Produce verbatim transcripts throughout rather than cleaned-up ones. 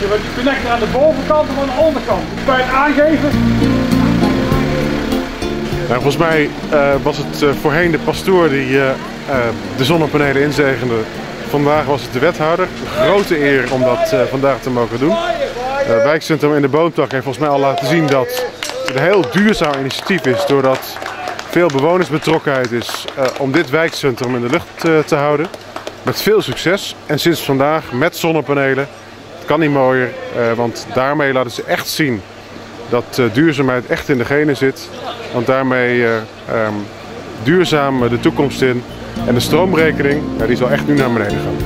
want die connector aan de bovenkant of aan de onderkant. Dus bij het aangeven. Nou, volgens mij uh, was het uh, voorheen de pastoor die uh, uh, de zonnepanelen inzegende. Vandaag was het de wethouder. Een grote eer om dat uh, vandaag te mogen doen. Het uh, wijkcentrum in de Boomtak heeft volgens mij al laten zien dat het een heel duurzaam initiatief is. Doordat veel bewonersbetrokkenheid is uh, om dit wijkcentrum in de lucht uh, te houden. Met veel succes. En sinds vandaag met zonnepanelen. Het kan niet mooier, uh, want daarmee laten ze echt zien dat uh, duurzaamheid echt in de genen zit. Want daarmee uh, um, duurzaam de toekomst in. En de stroomrekening, ja, die zal echt nu naar beneden gaan.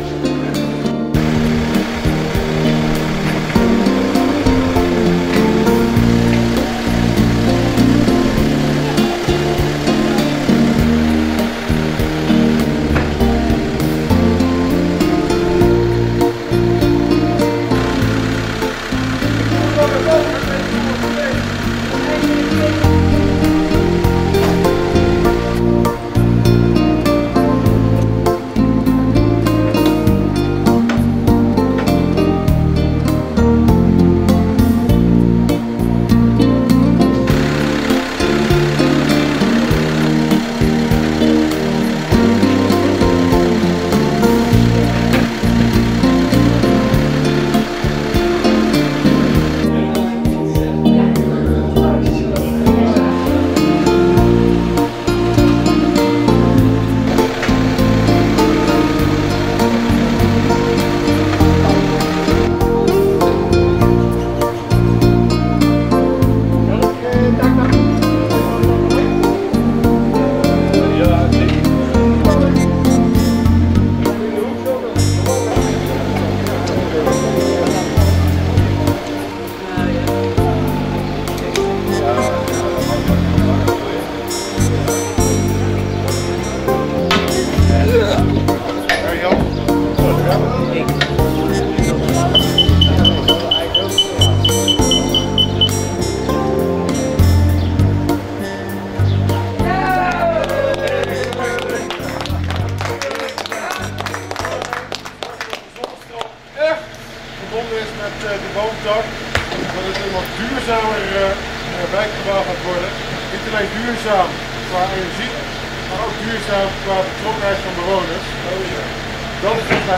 Is met uh, de Boomtak, dat het een wat duurzamer uh, wijkgebouw gaat worden. Niet alleen duurzaam qua energie, maar ook duurzaam qua betrokkenheid van bewoners. Dat is volgens mij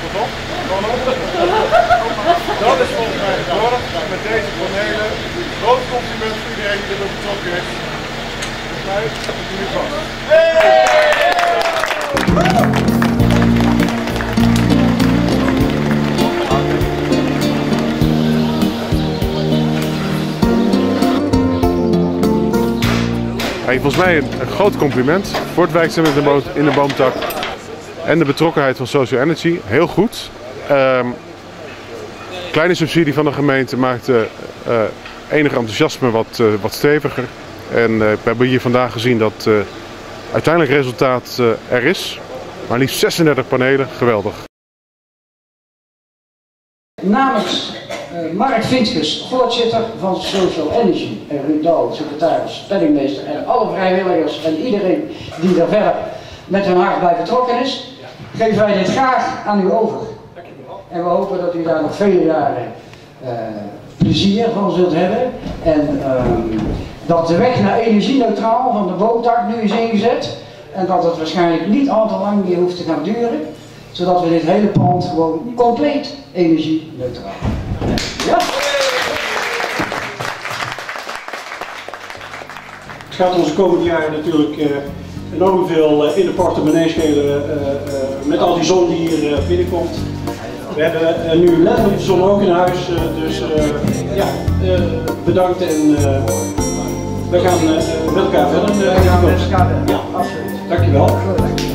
dat is volgens mij gezorgd met deze panelen. Groot compliment voor iedereen die erbij betrokken is. Volgens mij is het nu vast. Hey, volgens mij een groot compliment voor het wijkcentrum in de, boom, in de Boomtak en de betrokkenheid van Social Energy. Heel goed. Um, kleine subsidie van de gemeente maakt uh, uh, enig enthousiasme wat, uh, wat steviger. En uh, we hebben hier vandaag gezien dat uh, uiteindelijk resultaat uh, er is. Maar liefst zesendertig panelen, geweldig. Namens uh, Mark Vinskes, voorzitter van Social Energy, en Ruud Douw, secretaris, penningmeester en alle vrijwilligers en iedereen die er verder met hun hart bij betrokken is, geven wij dit graag aan u over. En we hopen dat u daar nog vele jaren uh, plezier van zult hebben en uh, dat de weg naar energie-neutraal van de Boomtak nu is ingezet en dat het waarschijnlijk niet al te lang meer hoeft te gaan duren, zodat we dit hele pand gewoon compleet energie-neutraal. Ja? Het gaat ons de komende jaren natuurlijk uh, enorm veel uh, in de portemonnee schelen uh, uh, met al die zon die hier uh, binnenkomt. We hebben uh, nu letterlijk de zon ook in huis, uh, dus uh, ja, uh, bedankt en uh, we gaan uh, met elkaar verder. Uh, We gaan met elkaar verder. Ja, absoluut. Dankjewel.